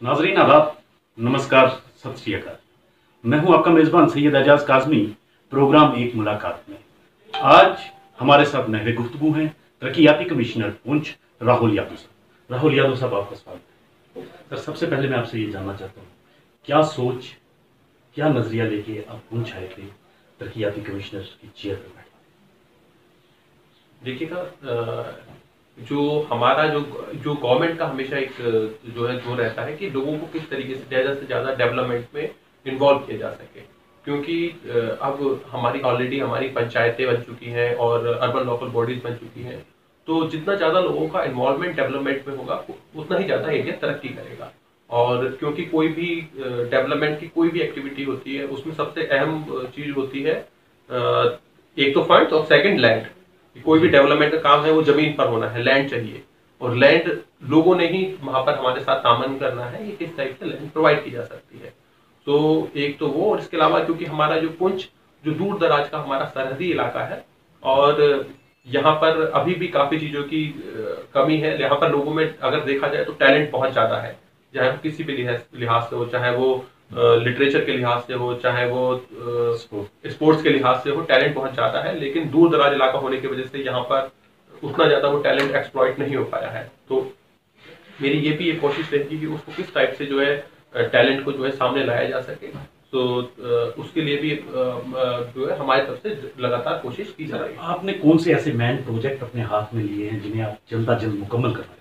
नाजरीन आदाब, नमस्कार, सत श्री अकाल। मैं हूं आपका मेज़बान सैयद अजाज काज़मी, प्रोग्राम एक मुलाकात में। आज हमारे साथ नहवे गुफ्तगू हैं तरक्याती कमिश्नर पूंछ राहुल यादव साहब। राहुल यादव साहब, आपका स्वागत है। सर, सबसे पहले मैं आपसे ये जानना चाहता हूँ, क्या सोच, क्या नजरिया लेके आप पूंछ आए थे तरक्याती कमिश्नर की चेयर पर बैठे? देखिएगा, जो हमारा जो गवर्नमेंट का हमेशा एक जो है जो रहता है कि लोगों को किस तरीके से ज़्यादा डेवलपमेंट में इन्वॉल्व किया जा सके, क्योंकि अब हमारी ऑलरेडी हमारी पंचायतें बन चुकी हैं और अर्बन लोकल बॉडीज बन चुकी हैं। तो जितना ज़्यादा लोगों का इन्वॉल्वमेंट डेवलपमेंट में होगा उतना ही ज़्यादा एरिया तरक्की करेगा। और क्योंकि कोई भी डेवलपमेंट की कोई भी एक्टिविटी होती है उसमें सबसे अहम चीज़ होती है एक तो फंड और सेकंड लैंड। कोई भी डेवलपमेंट का काम है वो जमीन पर होना है, लैंड चाहिए, और लैंड लोगों ने ही वहां पर हमारे साथ तामन करना है ये किस टाइप से लैंड प्रोवाइड की जा सकती है। तो एक तो वो, और इसके अलावा क्योंकि हमारा जो पुंछ जो दूर दराज का हमारा सरहदी इलाका है और यहाँ पर अभी भी काफी चीजों की कमी है। यहाँ पर लोगों में अगर देखा जाए तो टैलेंट बहुत ज्यादा है, चाहे किसी भी लिहाज से हो, चाहे वो लिटरेचर के लिहाज से हो, चाहे वो स्पोर्ट्स के लिहाज से हो, टैलेंट बहुत ज्यादा है। लेकिन दूर दराज इलाका होने की वजह से यहाँ पर उतना ज्यादा वो टैलेंट एक्सप्लॉइट नहीं हो पाया है। तो मेरी ये भी एक कोशिश रहेगी कि उसको किस टाइप से जो है टैलेंट को जो है सामने लाया जा सके। तो उसके लिए भी जो है हमारी तरफ से लगातार कोशिश की जा रही है। आपने कौन से ऐसे मैन प्रोजेक्ट अपने हाथ में लिए हैं जिन्हें आप जल्द मुकम्मल कर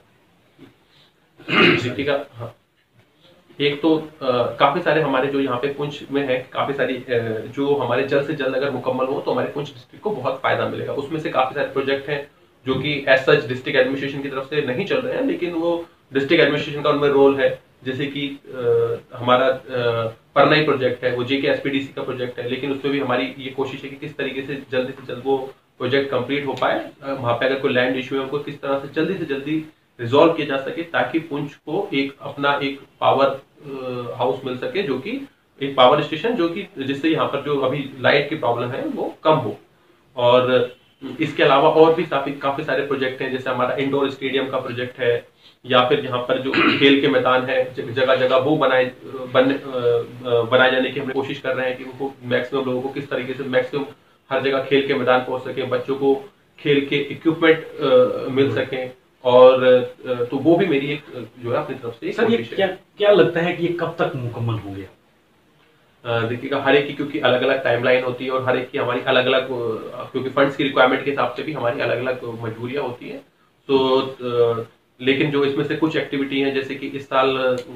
पाए? हाँ, एक तो काफी सारे हमारे जो यहाँ पे पुंछ में है, काफी सारी जो हमारे जल्द से जल्द अगर मुकम्मल हो तो हमारे पुंछ डिस्ट्रिक्ट को बहुत फायदा मिलेगा। उसमें से काफी सारे प्रोजेक्ट हैं जो कि एज सच डिस्ट्रिक्ट एडमिनिस्ट्रेशन की तरफ से नहीं चल रहे हैं, लेकिन वो डिस्ट्रिक्ट एडमिनिस्ट्रेशन का उनमें रोल है। जैसे कि हमारा परनाई प्रोजेक्ट है, वो JKSPDC का प्रोजेक्ट है, लेकिन उसमें भी हमारी ये कोशिश है कि किस तरीके से जल्द वो प्रोजेक्ट कंप्लीट हो पाए। वहां पे अगर कोई लैंड इश्यू है उनको किस तरह से जल्दी रिजॉल्व किया जा सके, ताकि पुंछ को एक अपना एक पावर हाउस मिल सके, जो कि एक पावर स्टेशन, जो कि जिससे यहाँ पर जो अभी लाइट की प्रॉब्लम है वो कम हो। और इसके अलावा और भी काफी सारे प्रोजेक्ट हैं, जैसे हमारा इंडोर स्टेडियम का प्रोजेक्ट है, या फिर यहाँ पर जो खेल के मैदान है जगह जगह वो बनाए जाने की हम कोशिश कर रहे हैं कि उनको मैक्सिमम लोगों को किस तरीके से मैक्सिमम हर जगह खेल के मैदान पहुंच सके, बच्चों को खेल के इक्विपमेंट मिल सके। और तो वो भी मेरी एक जो है अपनी तरफ से सर, ये क्या लगता है कि ये कब तक मुकम्मल हो गया? देखिएगा, हर एक की क्योंकि अलग अलग टाइमलाइन होती है और हर एक की हमारी अलग अलग, क्योंकि फंड्स की रिक्वायरमेंट के हिसाब से भी हमारी अलग अलग मजबूरियां होती हैं। तो लेकिन जो इसमें से कुछ एक्टिविटी हैं, जैसे कि इस साल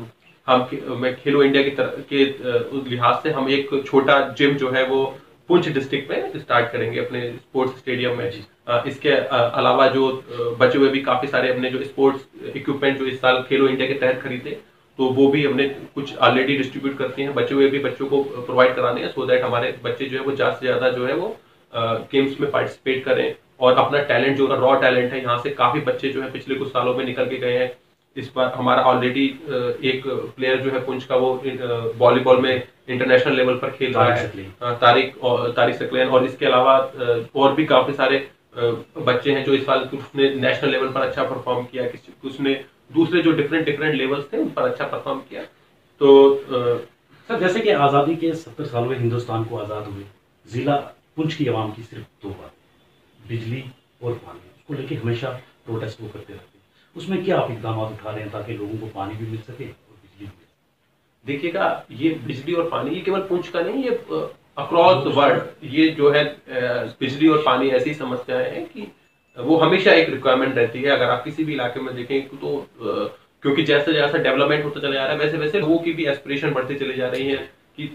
मैं खेलो इंडिया के लिहाज से हम एक छोटा जिम जो है वो पुंछ डिस्ट्रिक्ट में स्टार्ट करेंगे अपने स्पोर्ट्स स्टेडियम में। इसके अलावा जो बचे हुए भी काफी सारे अपने जो स्पोर्ट्स इक्विपमेंट जो इस साल खेलो इंडिया के तहत खरीदे, तो वो भी हमने कुछ ऑलरेडी डिस्ट्रीब्यूट करते हैं, बचे हुए भी बच्चों को प्रोवाइड कराने हैं, सो दैट हमारे बच्चे जो है वो ज्यादा से ज्यादा जो है वो गेम्स में पार्टिसिपेट करें और अपना टैलेंट जो रॉ टैलेंट है, यहाँ से काफी बच्चे जो है पिछले कुछ सालों में निकल के गए हैं। इस बार हमारा ऑलरेडी एक प्लेयर जो है पुंछ का वो वॉलीबॉल में इंटरनेशनल लेवल पर खेल रहा है, तारिक सकलैन। और इसके अलावा और भी काफी सारे बच्चे हैं जो इस साल कुछ ने नेशनल लेवल पर अच्छा परफॉर्म किया, कुछ ने दूसरे जो डिफरेंट लेवल्स थे उन पर अच्छा परफॉर्म किया। तो सर, जैसे कि आज़ादी के 70 साल में हिंदुस्तान को आज़ाद हुए, जिला पुंछ की आवाम की सिर्फ दो बात, बिजली और पानी, उसको लेके हमेशा प्रोटेस्ट वो करते रहते हैं। उसमें क्या आप इकदाम उठा रहे हैं ताकि लोगों को पानी भी मिल सके और बिजली भी मिल सके? देखिएगा, ये बिजली और पानी ये केवल पुंछ का नहीं, ये अक्रॉस द वर्ल्ड ये जो है बिजली और पानी ऐसी समस्याएं हैं कि वो हमेशा एक रिक्वायरमेंट रहती है। अगर आप किसी भी इलाके में देखें तो क्योंकि जैसे जैसा डेवलपमेंट होता चला जा रहा है, वैसे वैसे लोगों की भी एस्पिरेशन बढ़ती चली जा रही है कि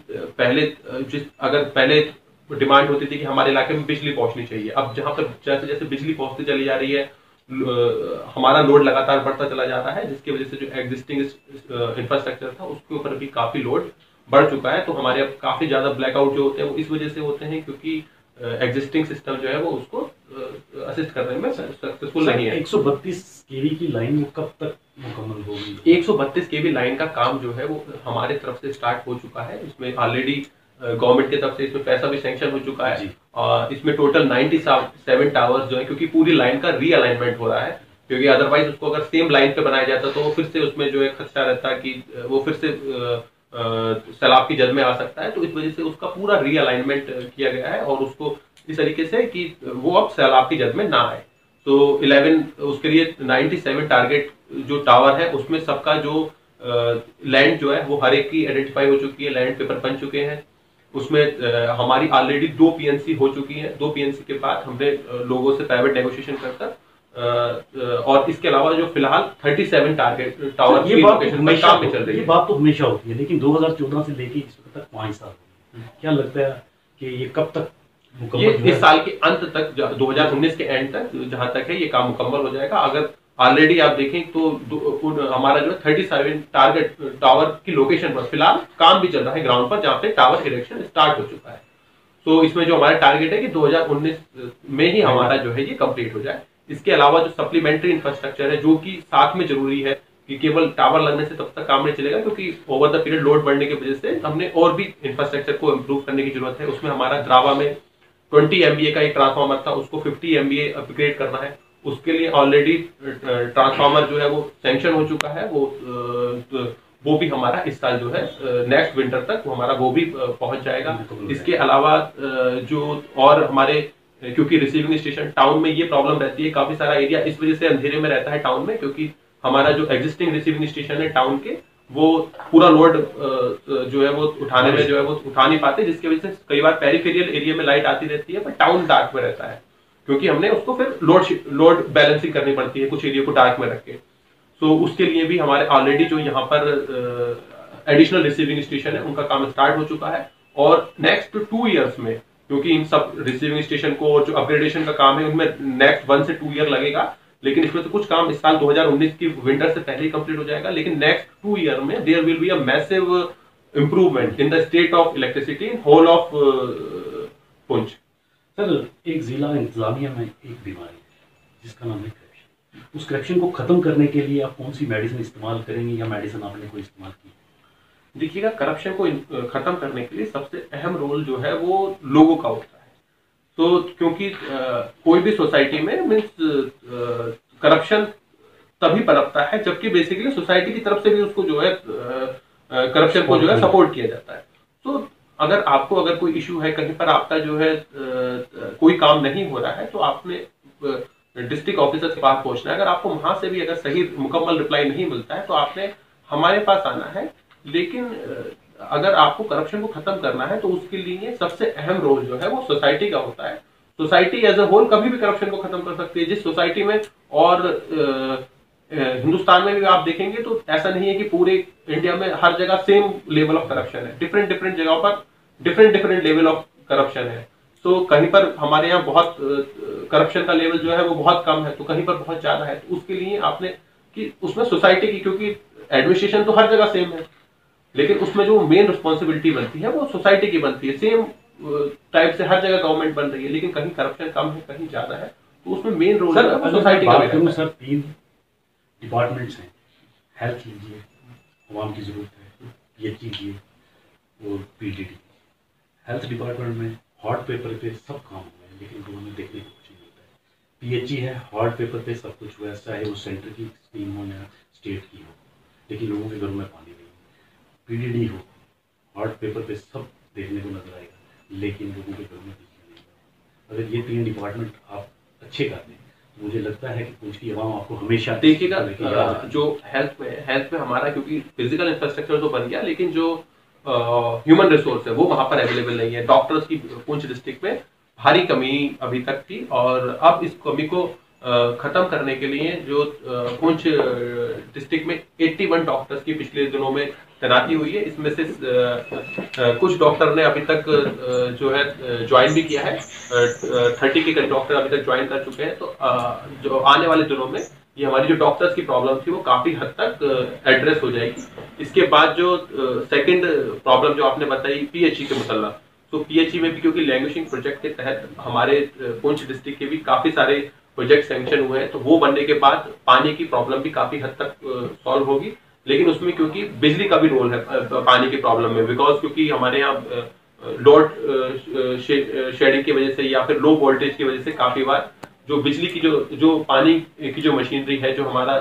पहले डिमांड होती थी कि हमारे इलाके में बिजली पहुंचनी चाहिए। अब जहां पर जैसे जैसे बिजली पहुंचती चली जा रही है, हमारा लोड लगातार बढ़ता चला जा रहा है, जिसकी वजह से जो एग्जिस्टिंग इंफ्रास्ट्रक्चर था उसके ऊपर भी काफी लोड बढ़ चुका है। तो हमारे अब काफी ज्यादा ब्लैकआउट जो होते हैं वो इस वजह से होते हैं क्योंकि एग्जिस्टिंग सिस्टम जो है वो उसको असिस्ट करने में सक्सेसफुल नहीं है। 132 केवी की लाइन वो कब तक मुकम्मल होगी? 132 केवी लाइन का काम जो है वो हमारे तरफ से स्टार्ट हो चुका है। इसमें ऑलरेडी गवर्नमेंट की तरफ से इसमें पैसा भी सैंक्शन हो चुका है और इसमें टोटल 97 टावर्स जो है, क्योंकि पूरी लाइन का रीअलाइनमेंट हो रहा है, क्योंकि अदरवाइज उसको अगर सेम लाइन पे बनाया जाता तो फिर से उसमें जो है खदशा रहता कि वो फिर से सैलाब की जद में आ सकता है। तो इस वजह से उसका पूरा रीअलाइनमेंट किया गया है और उसको इस तरीके से कि वो अब सैलाब की जद में ना आए। तो 11 उसके लिए 97 टारगेट जो टावर है उसमें सबका जो लैंड जो है वो हर एक की आइडेंटिफाई हो चुकी है, लैंड पेपर बन चुके हैं। उसमें हमारी ऑलरेडी 2 पीएनसी हो चुकी हैं। 2 पीएनसी के बाद हमने लोगों से प्राइवेट नेगोशिएशन करकर और इसके अलावा जो फिलहाल 37 टारगेट टावर की लोकेशन पर काम में चल रही है। ये बात तो हमेशा होती है, लेकिन 2014 से लेके इस वक्त तक 5 साल क्या लगता है कि ये कब तक ये इस साल के अंत तक 2019 के एंड तक जहां तक है ये काम मुकम्मल हो जाएगा। अगर ऑलरेडी आप देखें तो हमारा जो है 37 टारगेट टावर की लोकेशन पर फिलहाल काम भी चल रहा है ग्राउंड पर, जहां पे टावर इरेक्शन स्टार्ट हो चुका है। तो इसमें जो हमारा टारगेट है कि 2019 में ही हमारा जो है ये कंप्लीट हो जाए। इसके अलावा जो सप्लीमेंट्री इंफ्रास्ट्रक्चर है जो कि साथ में जरूरी है कि केवल टावर लगने से तब तक काम नहीं चलेगा, क्योंकि ओवर द पीरियड लोड बढ़ने की वजह से हमने और भी इंफ्रास्ट्रक्चर को इम्प्रूव करने की जरूरत है। उसमें हमारा द्रावा में 20 MVA का एक ट्रांसफार्मर था, उसको 50 MVA अपग्रेड करना है। उसके लिए ऑलरेडी ट्रांसफार्मर जो है वो सैंक्शन हो चुका है। वो भी हमारा इस साल जो है नेक्स्ट विंटर तक हमारा वो भी पहुंच जाएगा। इसके अलावा जो और हमारे क्योंकि रिसीविंग स्टेशन टाउन में ये प्रॉब्लम रहती है, काफी सारा एरिया इस वजह से अंधेरे में रहता है टाउन में, क्योंकि हमारा जो एग्जिस्टिंग रिसीविंग स्टेशन है टाउन के वो पूरा लोड जो है वो उठाने में जो है वो उठा नहीं पाते, जिसकी वजह से कई बार पेरिफेरियल एरिया में लाइट आती रहती है पर टाउन डार्क में रहता है, क्योंकि हमने उसको फिर लोड बैलेंसिंग करनी पड़ती है कुछ एरिया को डार्क में रख के। तो उसके लिए भी हमारे ऑलरेडी जो यहाँ पर एडिशनल रिसीविंग स्टेशन है उनका काम स्टार्ट हो चुका है। और नेक्स्ट 2 ईयर्स में, क्योंकि इन सब रिसीविंग स्टेशन को जो अपग्रेडेशन का काम है उनमें नेक्स्ट 1 से 2 ईयर लगेगा, लेकिन इसमें से कुछ काम इस साल 2019 की विंटर से पहले ही कंप्लीट हो जाएगा। लेकिन नेक्स्ट 2 ईयर में there will be a massive improvement in the state of electricity in whole of Poonch. Sir, एक जिला इंतजामिया में एक बीमारी जिसका नाम है करप्शन, उस करप्शन को खत्म करने के लिए आप कौन सी मेडिसिन इस्तेमाल करेंगे या मेडिसिन आपने कोई इस्तेमाल की? देखिएगा, करप्शन को खत्म करने के लिए सबसे अहम रोल जो है वो लोगों का होता है। तो क्योंकि कोई भी सोसाइटी में मीन्स करप्शन तभी पनपता है जबकि बेसिकली सोसाइटी की तरफ से भी उसको जो है करप्शन को जो है सपोर्ट किया जाता है। तो अगर कोई इशू है, कहीं पर आपका जो है कोई काम नहीं हो रहा है, तो आपने डिस्ट्रिक्ट ऑफिसर के पास पहुंचना है। अगर आपको वहां से भी अगर सही मुकम्मल रिप्लाई नहीं मिलता है तो आपने हमारे पास आना है। लेकिन अगर आपको करप्शन को खत्म करना है तो उसके लिए सबसे अहम रोल जो है वो सोसाइटी का होता है। सोसाइटी एज अ होल कभी भी करप्शन को खत्म कर सकती है जिस सोसाइटी में, और हिंदुस्तान में भी आप देखेंगे तो ऐसा नहीं है कि पूरे इंडिया में हर जगह सेम लेवल ऑफ करप्शन है। डिफरेंट जगहों पर डिफरेंट लेवल ऑफ करप्शन है। तो कहीं पर हमारे यहाँ बहुत करप्शन का लेवल जो है वो बहुत कम है, तो कहीं पर बहुत ज्यादा है। तो उसके लिए आपने कि उसमें सोसाइटी की, क्योंकि एडमिनिस्ट्रेशन तो हर जगह सेम है, लेकिन उसमें जो मेन रिस्पॉन्सिबिलिटी बनती है वो सोसाइटी की बनती है। सेम टाइप से हर जगह गवर्नमेंट बन रही है, लेकिन कहीं करप्शन कम है, कहीं ज्यादा है, तो उसमें मेन रोल सोसाइटी का रहता है। सर, 3 डिपार्टमेंट्स हैं, हेल्थ लीजिए, आवाम की जरूरत है, PH लीजिए और PDD। हेल्थ डिपार्टमेंट में हार्ड पेपर पे सब काम हुआ है, लेकिन लोगों में देखने को कुछ नहीं मिलता है। PH है, हार्ड पेपर पे सब कुछ हुआ है, चाहे वो सेंटर की स्कीम हो या स्टेट की हो, लेकिन लोगों के घरों में पानी नहीं। PDD हो, हार्ड पेपर पे सब देखने को नजर आएगा, लेकिन लोगों के घरों में बिजली नहीं। अगर ये 3 डिपार्टमेंट आप अच्छे कर दें तो मुझे लगता है कि पुंछ की आवाम आपको हमेशा देखिएगा। जो हेल्थ में हमारा, क्योंकि फिजिकल इंफ्रास्ट्रक्चर तो बन गया, लेकिन जो ह्यूमन रिसोर्स है वो वहां पर अवेलेबल नहीं है। डॉक्टर्स की पुंछ डिस्ट्रिक्ट में भारी कमी अभी तक थी, और अब इस कमी को खत्म करने के लिए जो पुंछ डिस्ट्रिक्ट में 81 डॉक्टर्स की पिछले दिनों में तैनाती हुई है। इसमें से कुछ डॉक्टर ने अभी तक जो है ज्वाइन भी किया है, 30 के करीब डॉक्टर अभी तक ज्वाइन कर चुके हैं। तो जो आने वाले दिनों में ये हमारी जो डॉक्टर्स की प्रॉब्लम थी वो काफी हद तक एड्रेस हो जाएगी। इसके बाद जो सेकंड प्रॉब्लम जो आपने बताई PHE के मुतल्लिक़, तो PHE में भी क्योंकि लैंग्वेजिंग प्रोजेक्ट के तहत हमारे पुंछ डिस्ट्रिक्ट के भी काफी सारे प्रोजेक्ट सैंक्शन हुए हैं, तो वो बनने के बाद पानी की प्रॉब्लम भी काफी हद तक सॉल्व होगी। लेकिन उसमें क्योंकि बिजली का भी रोल है पानी की प्रॉब्लम में, बिकॉज क्योंकि हमारे यहाँ लोड शेडिंग की वजह से या फिर लो वोल्टेज की वजह से काफी बार जो बिजली की जो पानी की जो मशीनरी है, जो हमारा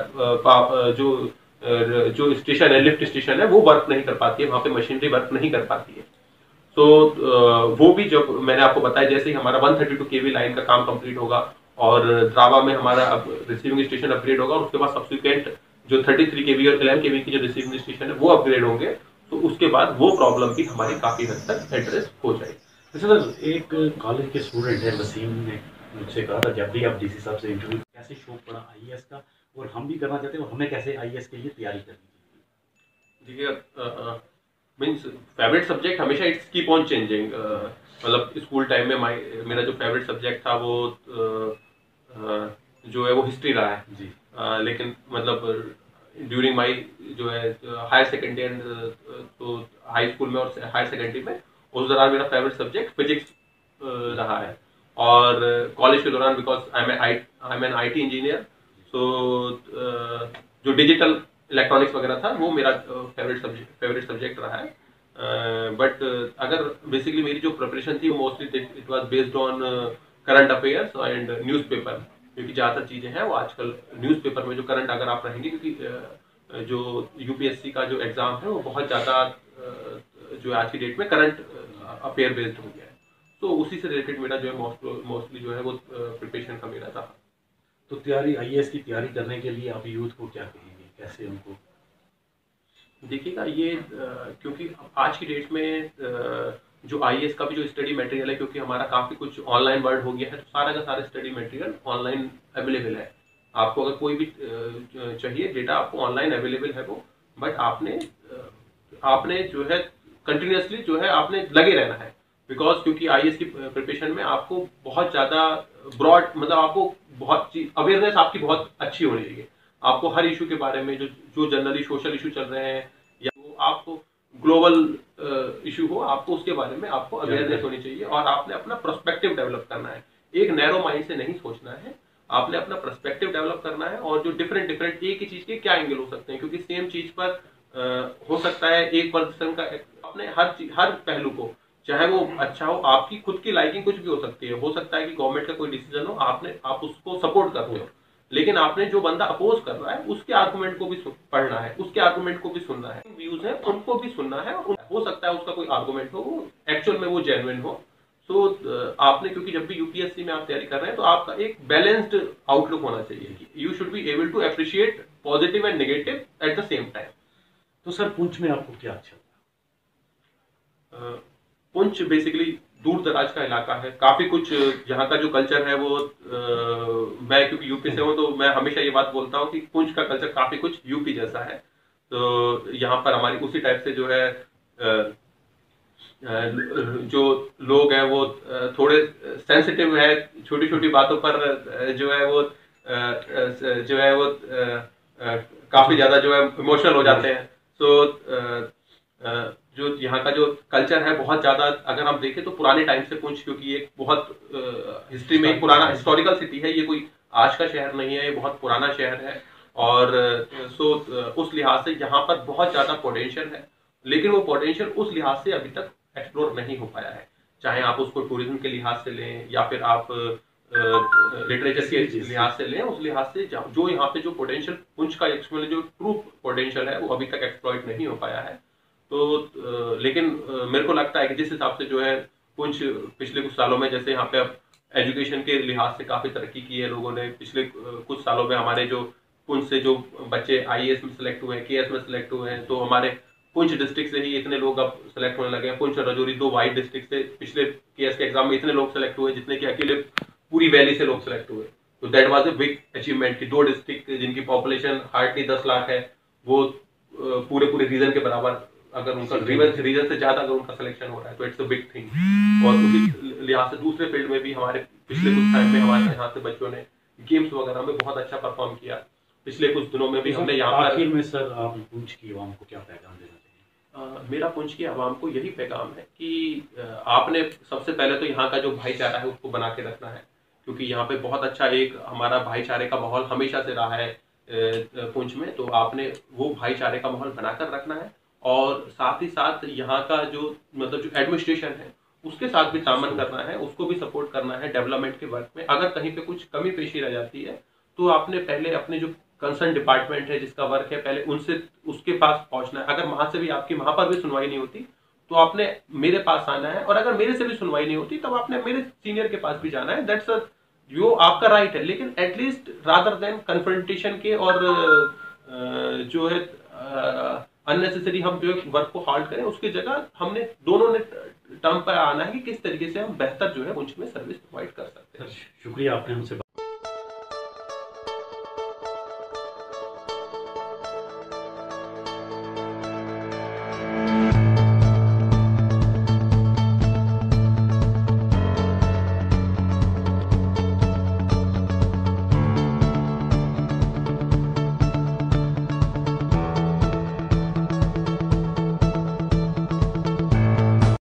जो स्टेशन है, लिफ्ट स्टेशन है, वो वर्क नहीं कर पाती है, वहां पे मशीनरी वर्क नहीं कर पाती है। तो वो भी जब मैंने आपको बताया, जैसे ही हमारा 132 केवी लाइन का काम कंप्लीट होगा और ड्रावा में हमारा अब रिसीविंग स्टेशन अपग्रेड होगा, और उसके बाद सब्सिक्वेंट जो 33 केवी और 11 केवी की जो रिसीविंग स्टेशन है वो अपग्रेड होंगे, तो उसके बाद वो प्रॉब्लम भी हमारी काफी हद तक एड्रेस हो जाएगी। अच्छा सर, एक कॉलेज के स्टूडेंट है वसीम ने मुझसे कहा था, जब भी आप डीसी साहब से इंटरव्यू, कैसे शौक पड़ा आईएएस का और हम भी करना चाहते हैं, और हमें कैसे आईएएस के लिए तैयारी करनी चाहिए? देखिए, मीन्स फेवरेट सब्जेक्ट हमेशा इट्स कीप ऑन चेंजिंग। मतलब स्कूल टाइम में मेरा जो फेवरेट सब्जेक्ट था वो जो है वो हिस्ट्री रहा है जी। लेकिन मतलब ड्यूरिंग माई जो है हायर सेकेंडरी एंड तो हाई स्कूल में और हायर सेकेंडरी में उस दौरान मेरा फेवरेट सब्जेक्ट फिजिक्स रहा है। और कॉलेज के दौरान because I am an IT engineer, so जो डिजिटल इलेक्ट्रॉनिक्स वगैरह था वो मेरा फेवरेट सब्जेक्ट रहा है। बट अगर बेसिकली मेरी जो प्रिपरेशन थी वो mostly it was based on current affairs and newspaper, क्योंकि ज़्यादातर चीज़ें हैं वो आजकल न्यूज़पेपर में जो करंट अगर आप रहेंगे, क्योंकि जो UPSC का जो एग्ज़ाम है वो बहुत ज़्यादा जो आज की डेट में करंट अफेयर बेस्ड हो गया है, तो उसी से रिलेटेड मेरा जो है मोस्टली जो है वो प्रिपरेशन का मेरा था। तो तैयारी, आईएएस की तैयारी करने के लिए आप यूथ को क्या कहेंगे, कैसे उनको? देखिएगा, ये क्योंकि आज की डेट में जो IAS का भी जो स्टडी मटेरियल है, क्योंकि हमारा काफ़ी कुछ ऑनलाइन वर्ल्ड हो गया है, तो सारा का सारा स्टडी मटेरियल ऑनलाइन अवेलेबल है। आपको अगर कोई भी चाहिए डेटा, आपको ऑनलाइन अवेलेबल है वो, बट आपने जो है कंटिन्यूसली जो है आपने लगे रहना है, बिकॉज क्योंकि IAS की प्रिपरेशन में आपको बहुत ज़्यादा ब्रॉड, मतलब आपको बहुत अवेयरनेस आपकी बहुत अच्छी होनी चाहिए। आपको हर इशू के बारे में जो जनरली सोशल इशू चल रहे हैं या वो आपको ग्लोबल इशू हो, आपको उसके बारे में आपको अवेयरनेस होनी चाहिए, और आपने अपना पर्सपेक्टिव डेवलप करना है। एक नैरो माइंड से नहीं सोचना है, आपने अपना पर्सपेक्टिव डेवलप करना है, और जो डिफरेंट एक ही चीज के क्या एंगल हो सकते हैं, क्योंकि सेम चीज पर हो सकता है एक पर्सन का, अपने हर पहलू को, चाहे वो अच्छा हो, आपकी खुद की लाइकिंग कुछ भी हो सकती है, हो सकता है कि गवर्नमेंट का कोई डिसीजन हो, आप उसको सपोर्ट करते हो, लेकिन आपने जो बंदा अपोज कर रहा है उसके आर्गुमेंट को भी पढ़ना है, उसके आर्गुमेंट को भी सुनना है, व्यूज है उनको भी सुनना है, हो सकता है उसका कोई आर्गुमेंट हो वो एक्चुअल में वो जेन्युइन हो। तो आपने, क्योंकि जब भी UPSC में आप तैयारी कर रहे हैं तो आपका एक बैलेंस्ड आउटलुक होना चाहिए कि you should be able to appreciate positive and negative at the same time. तो सर, पुंछ में आपको क्या अच्छा लगा? पुंछ बेसिकली दूर दराज का इलाका है, काफी कुछ यहाँ का जो कल्चर है वो मैं क्योंकि यूपी से हूँ तो मैं हमेशा ये बात बोलता हूँ कि पुंछ का कल्चर काफी कुछ यूपी जैसा है। तो यहाँ पर हमारी उसी टाइप से जो है जो लोग हैं वो थोड़े सेंसिटिव है, छोटी छोटी बातों पर जो है वो काफी ज्यादा जो है इमोशनल हो जाते हैं। तो जो यहाँ का जो कल्चर है बहुत ज्यादा, अगर हम देखें तो पुराने टाइम से पुंछ, क्योंकि ये बहुत हिस्ट्री में एक पुराना हिस्टोरिकल सिटी है, ये कोई आज का शहर नहीं है, ये बहुत पुराना शहर है। और उस लिहाज से यहाँ पर बहुत ज्यादा पोटेंशियल है, लेकिन वो पोटेंशियल उस लिहाज से अभी तक एक्सप्लोर नहीं हो पाया है, चाहे आप उसको टूरिज्म के लिहाज से लें या फिर आप लिटरेचर के लिहाज से लें। उस लिहाज से जो यहाँ पे जो पोटेंशियल पुंछ का एक्चुअली जो ट्रू पोटेंशियल है वो अभी तक एक्सप्लॉइट नहीं हो पाया है। तो लेकिन मेरे को लगता है कि जिस हिसाब से जो है पुंछ पिछले कुछ सालों में, जैसे यहाँ पे अब एजुकेशन के लिहाज से काफी तरक्की की है लोगों ने पिछले कुछ सालों में, हमारे जो पुंछ से जो बच्चे IAS में सिलेक्ट हुए हैं, KS में सिलेक्ट हुए हैं, तो हमारे पुंछ डिस्ट्रिक्ट से ही इतने लोग अब सिलेक्ट होने लगे हैं। पुंछ और राजौरी, दो वाइड डिस्ट्रिक्ट से पिछले KS के एग्जाम में इतने लोग सिलेक्ट हुए जितने कि अकेले पूरी वैली से लोग सिलेक्ट हुए। तो that was a big achievement कि दो डिस्ट्रिक्ट जिनकी पॉपुलेशन हार्डली 10 लाख है, वो पूरे रीजन के बराबर, अगर उनका रीजन से ज्यादा अगर उनका सिलेक्शन हो रहा है तो इट्स अ बिग थिंग। और उसी लिहाज से दूसरे फील्ड में भी हमारे पिछले कुछ टाइम में हमारे यहाँ से बच्चों ने गेम्स वगैरह में बहुत अच्छा परफॉर्म किया। पिछले कुछ दिनों में भी हमने यहाँ पर, आखिर में सर आप पुंछ की आवाम को क्या पैगाम देना चाहिए? मेरा पुंछ की आवाम को यही पैगाम है कि आपने सबसे पहले तो यहाँ का जो भाईचारा है उसको बना के रखना है, क्योंकि यहाँ पे बहुत अच्छा एक हमारा भाईचारे का माहौल हमेशा से रहा है पुंछ में। तो आपने वो भाईचारे का माहौल बनाकर रखना है, और साथ ही साथ यहाँ का जो मतलब जो एडमिनिस्ट्रेशन है उसके साथ भी तामन करना है, उसको भी सपोर्ट करना है डेवलपमेंट के वर्क में। अगर कहीं पे कुछ कमी पेशी रह जाती है तो आपने पहले अपने जो कंसर्न डिपार्टमेंट है जिसका वर्क है पहले उनसे उसके पास पहुंचना है। अगर वहां से भी आपकी वहां पर भी सुनवाई नहीं होती तो आपने मेरे पास आना है, और अगर मेरे से भी सुनवाई नहीं होती तब आपने मेरे सीनियर के पास भी जाना है। दैट्स जो आपका राइट है, लेकिन एटलीस्ट रादर देन कन्फ्रंटेशन के और जो है अननेसेसरी हम जो वर्क को हॉल्ट करें, उसकी जगह हमने दोनों ने टर्म पर आना है कि किस तरीके से हम बेहतर जो है पुंछ में सर्विस प्रोवाइड कर सकते हैं। शुक्रिया, आपने हमसे